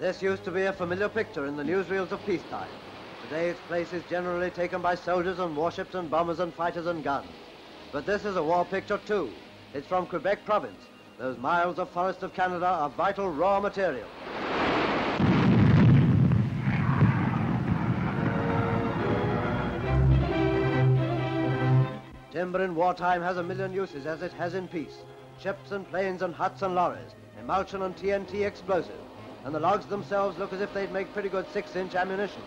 This used to be a familiar picture in the newsreels of peacetime. Today its place is generally taken by soldiers and warships and bombers and fighters and guns. But this is a war picture too. It's from Quebec province. Those miles of forest of Canada are vital raw material. Timber in wartime has a million uses as it has in peace. Ships and planes and huts and lorries, emulsion and TNT explosive. And the logs themselves look as if they'd make pretty good 6-inch ammunition.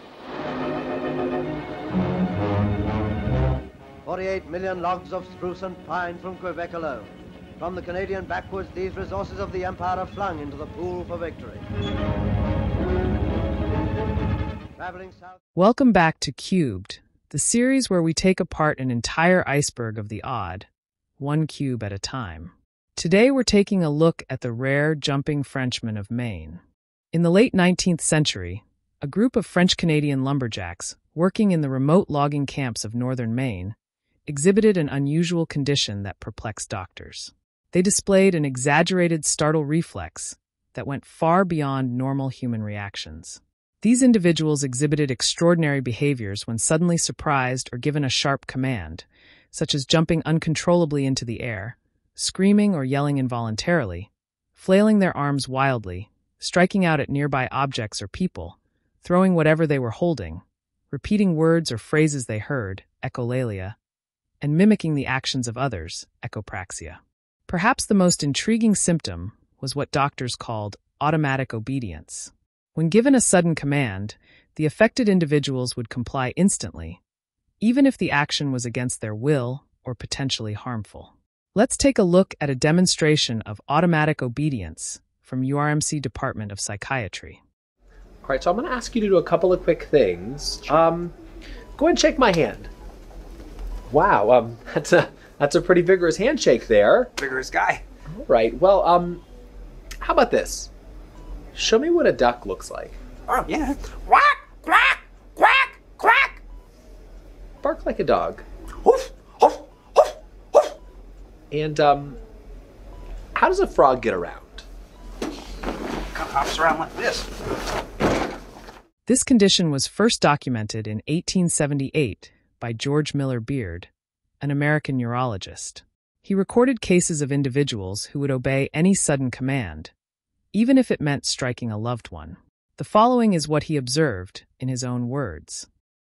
48 million logs of spruce and pine from Quebec alone. From the Canadian backwoods, these resources of the Empire are flung into the pool for victory. Traveling south. Welcome back to Cubed, the series where we take apart an entire iceberg of the odd, one cube at a time. Today we're taking a look at the rare jumping Frenchman of Maine. In the late 19th century, a group of French-Canadian lumberjacks working in the remote logging camps of northern Maine exhibited an unusual condition that perplexed doctors. They displayed an exaggerated startle reflex that went far beyond normal human reactions. These individuals exhibited extraordinary behaviors when suddenly surprised or given a sharp command, such as jumping uncontrollably into the air, screaming or yelling involuntarily, flailing their arms wildly, striking out at nearby objects or people, throwing whatever they were holding, repeating words or phrases they heard, echolalia, and mimicking the actions of others, echopraxia. Perhaps the most intriguing symptom was what doctors called automatic obedience. When given a sudden command, the affected individuals would comply instantly, even if the action was against their will or potentially harmful. Let's take a look at a demonstration of automatic obedience from URMC Department of Psychiatry. All right, so I'm going to ask you to do a couple of quick things. Go ahead and shake my hand. Wow, that's a pretty vigorous handshake there. Vigorous guy. All right, well, how about this? Show me what a duck looks like. Oh, yeah. Quack, quack, quack, quack. Bark like a dog. Hoof, hoof, hoof, hoof. And, how does a frog get around? Kind of hops around like this. This condition was first documented in 1878 by George Miller Beard, an American neurologist. He recorded cases of individuals who would obey any sudden command, even if it meant striking a loved one. The following is what he observed in his own words.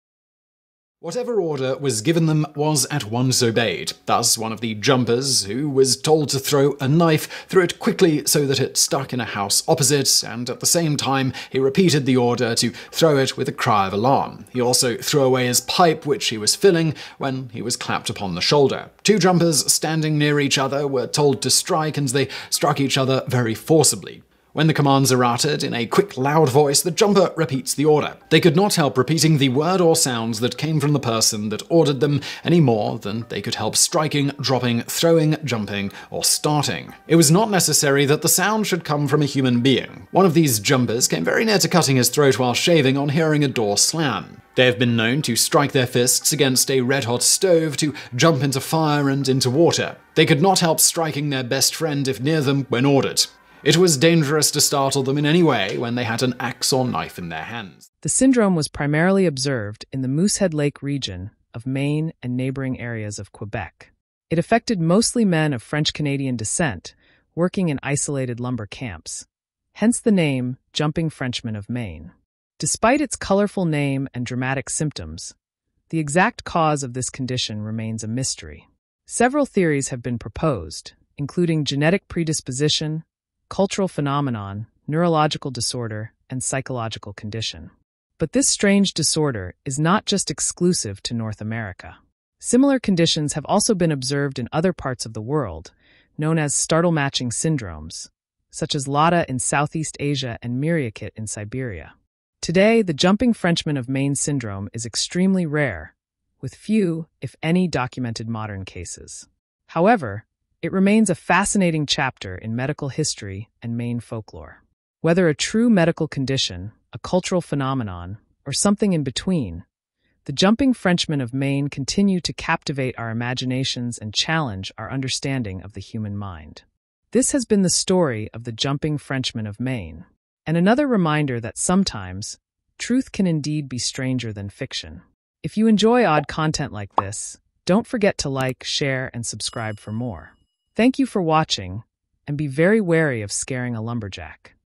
Whatever order was given them was at once obeyed. Thus, one of the jumpers, who was told to throw a knife, threw it quickly so that it stuck in a house opposite, and at the same time he repeated the order to throw it with a cry of alarm. He also threw away his pipe, which he was filling, when he was clapped upon the shoulder. Two jumpers standing near each other were told to strike, and they struck each other very forcibly. When the commands are uttered in a quick, loud voice, the jumper repeats the order. They could not help repeating the word or sounds that came from the person that ordered them any more than they could help striking, dropping, throwing, jumping, or starting. It was not necessary that the sound should come from a human being. One of these jumpers came very near to cutting his throat while shaving on hearing a door slam. They have been known to strike their fists against a red-hot stove, to jump into fire and into water. They could not help striking their best friend if near them when ordered. It was dangerous to startle them in any way when they had an axe or knife in their hands. The syndrome was primarily observed in the Moosehead Lake region of Maine and neighboring areas of Quebec. It affected mostly men of French-Canadian descent working in isolated lumber camps, hence the name Jumping Frenchman of Maine. Despite its colorful name and dramatic symptoms, the exact cause of this condition remains a mystery. Several theories have been proposed, including genetic predisposition, cultural phenomenon, neurological disorder, and psychological condition. But this strange disorder is not just exclusive to North America. Similar conditions have also been observed in other parts of the world, known as startle-matching syndromes, such as Lada in Southeast Asia and Miriakit in Siberia. Today, the Jumping Frenchman of Maine syndrome is extremely rare, with few, if any, documented modern cases. However, it remains a fascinating chapter in medical history and Maine folklore. Whether a true medical condition, a cultural phenomenon, or something in between, the Jumping Frenchmen of Maine continue to captivate our imaginations and challenge our understanding of the human mind. This has been the story of the Jumping Frenchmen of Maine. And another reminder that sometimes truth can indeed be stranger than fiction. If you enjoy odd content like this, don't forget to like, share, and subscribe for more. Thank you for watching, and be very wary of scaring a lumberjack.